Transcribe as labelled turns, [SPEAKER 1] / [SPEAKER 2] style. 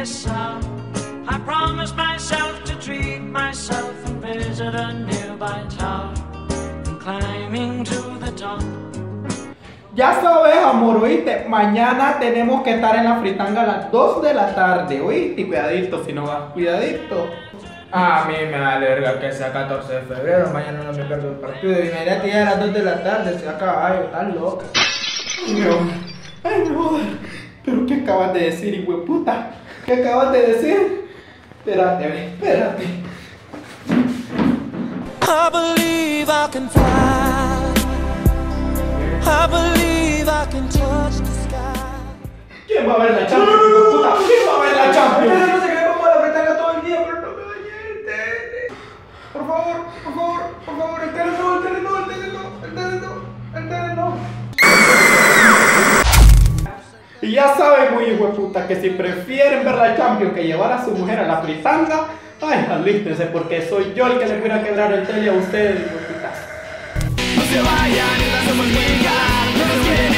[SPEAKER 1] myself. I promised myself to treat myself and visit a nearby tower, and climbing to the top.
[SPEAKER 2] Ya sabes, amor, oíste, mañana tenemos que estar en la fritanga a las 2 de la tarde, oíste, cuidadito, si no vas, cuidadito.
[SPEAKER 3] A mí me da verga que sea 14 de febrero, mañana no me pierdo el partido. Imagínate ya a las 2 de la tarde, se acaba, ay, estás loca.
[SPEAKER 2] Ay, mi amor, pero ¿qué acabas de decir, hijueputa? ¿Qué acabas de decir? Espérate.
[SPEAKER 1] I believe I can fly. I believe I can touch the sky.
[SPEAKER 2] ¿Quién va a ver la Champions, hijueputa? ¿Quién va a ver la Champions?
[SPEAKER 3] No sé qué vamos a la fritanga todo el día, pero no me dañé el tele. Por favor, el tele no.
[SPEAKER 2] Y ya saben, muy hijueputa, que si prefieren ver la Champions que llevar a su mujer a la fritanga, ay, alístense, porque soy yo el que les voy a quebrar el tele a ustedes, hijueputas.
[SPEAKER 1] No se vayan, estamos muy no nos quieren